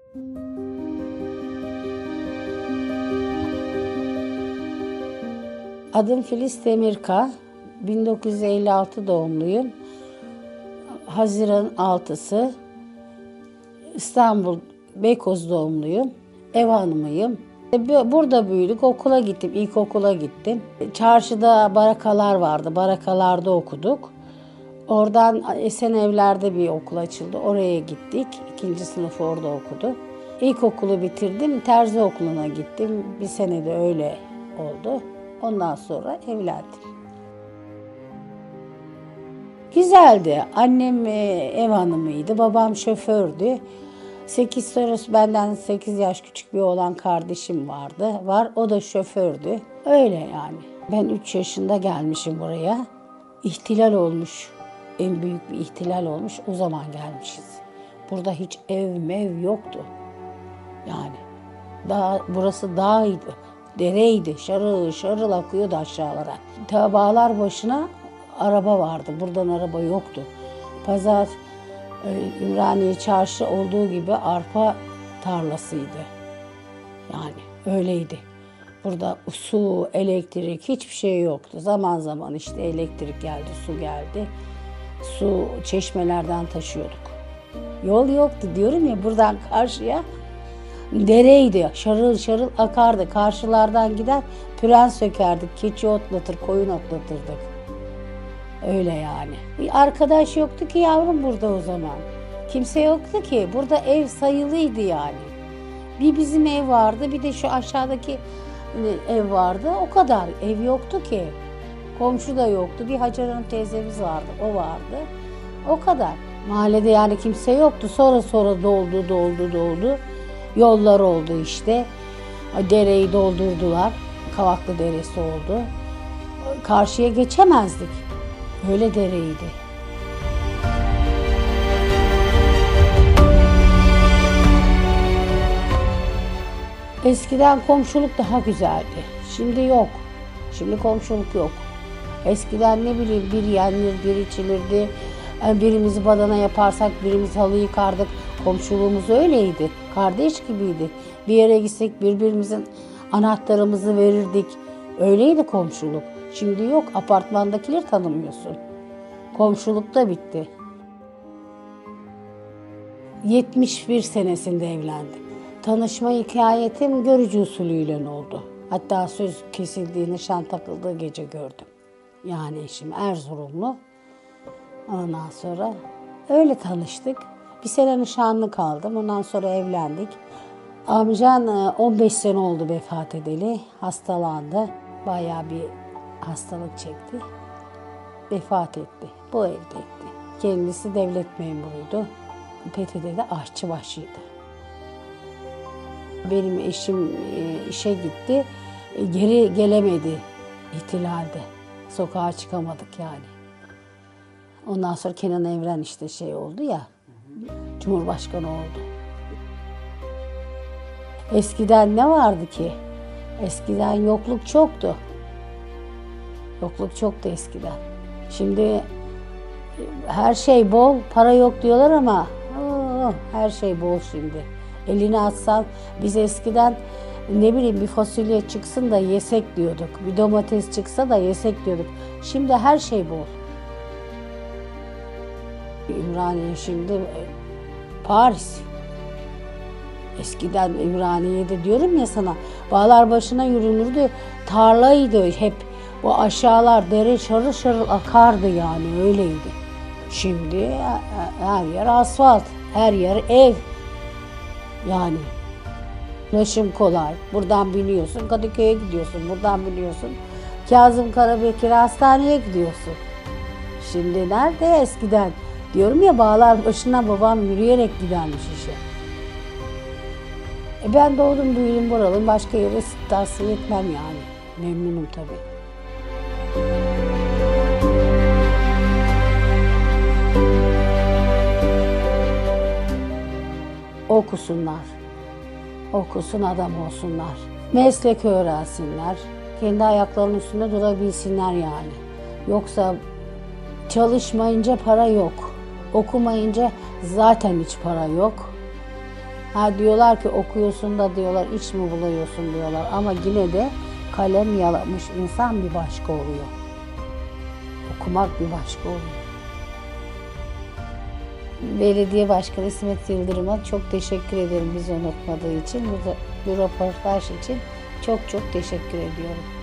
Adım Filiz Demirkağ, 1956 doğumluyum. Haziran 6'sı, İstanbul Beykoz doğumluyum. Ev hanımıyım. Burada büyüdük, okula gittim, ilkokula gittim. Çarşıda barakalar vardı, barakalarda okuduk. Oradan Esenevler'de bir okul açıldı, oraya gittik. 2. sınıfı orada okuduk. İlkokulu bitirdim, terzi okuluna gittim. Bir sene de öyle oldu. Ondan sonra evlendim. Güzeldi. Annem ev hanımıydı, babam şofördü. Benden 8 yaş küçük bir oğlan kardeşim var, o da şofördü. Öyle yani. Ben 3 yaşında gelmişim buraya. İhtilal olmuş, en büyük bir ihtilal olmuş, o zaman gelmişiz. Burada hiç ev mev yoktu. Yani burası dağydı, dereydi, şarıl şarıl akıyordu aşağılara. Ta Bağlarbaşı'na araba vardı, buradan araba yoktu. Pazar, Ümraniye Çarşı olduğu gibi arpa tarlasıydı. Yani öyleydi. Burada su, elektrik, hiçbir şey yoktu. Zaman zaman işte elektrik geldi, su geldi. Su çeşmelerden taşıyorduk. Yol yoktu diyorum ya, buradan karşıya dereydi, şarıl şarıl akardı. Karşılardan gider, püren sökerdik, keçi otlatır, koyun otlatırdık. Öyle yani. Bir arkadaş yoktu ki yavrum burada o zaman. Kimse yoktu ki. Burada ev sayılıydı yani. Bir bizim ev vardı, bir de şu aşağıdaki ev vardı. O kadar. Ev yoktu ki. Komşu da yoktu. Bir Hacer Hanım teyzemiz vardı, o vardı. O kadar. Mahallede yani kimse yoktu. Sonra doldu. Yollar oldu işte. Dereyi doldurdular. Kavaklı Deresi oldu. Karşıya geçemezdik. Öyle dereydi. Eskiden komşuluk daha güzeldi. Şimdi yok. Şimdi komşuluk yok. Eskiden ne bileyim, bir yenir, bir içilirdi. Birimizi badana yaparsak birimiz halı yıkardık. Komşuluğumuz öyleydi. Kardeş gibiydi. Bir yere gitsek birbirimizin anahtarımızı verirdik. Öyleydi komşuluk. Şimdi yok. Apartmandakileri tanımıyorsun. Komşuluk da bitti. 71 senesinde evlendim. Tanışma hikayetim görücü usulüyle oldu. Hatta söz kesildiği, nişan takıldığı gece gördüm. Yani eşim Erzurumlu. Ondan sonra öyle tanıştık. Bir sene nişanlı kaldım. Ondan sonra evlendik. Amcan 15 sene oldu vefat edeli. Hastalandı. Bayağı bir hastalık çekti. Vefat etti. Bu evdeydi. Kendisi devlet memuruydu. PTT'de aşçıbaşıydı. Benim eşim işe gitti. Geri gelemedi ihtilalde. Sokağa çıkamadık yani. Ondan sonra Kenan Evren işte şey oldu ya, Cumhurbaşkanı oldu. Eskiden ne vardı ki? Eskiden yokluk çoktu. Yokluk çoktu eskiden. Şimdi her şey bol, para yok diyorlar ama her şey bol şimdi. Elini atsan, biz eskiden ne bileyim bir fasulye çıksın da yesek diyorduk. Bir domates çıksa da yesek diyorduk. Şimdi her şey bol. Ümraniye şimdi Paris. Eskiden Ümraniye'de diyorum ya sana, Bağlarbaşı'na yürünürdü, tarlaydı hep. Bu aşağılar dere şarıl şarıl akardı yani, öyleydi. Şimdi her yer asfalt, her yer ev. Yani ulaşım kolay. Buradan biniyorsun, Kadıköy'e gidiyorsun, buradan biniyorsun, Kazım Karabekir Hastane'ye gidiyorsun. Şimdi nerede eskiden? Diyorum ya, Bağlarbaşı'na babam yürüyerek gidermiş işe. Ben doğdum büyüdüm buralıyım, başka yere tavsiye etmem yani. Memnunum tabii. Okusunlar. Okusun, adam olsunlar. Meslek öğrensinler. Kendi ayaklarının üstünde durabilsinler yani. Yoksa çalışmayınca para yok. Okumayınca zaten hiç para yok. Ha diyorlar ki okuyorsun da diyorlar iç mi buluyorsun diyorlar ama yine de kalem yalamış insan bir başka oluyor. Okumak bir başka oluyor. Belediye Başkanı İsmet Yıldırım'a çok teşekkür ederim bizi unutmadığı için. Bu röportaj için çok çok teşekkür ediyorum.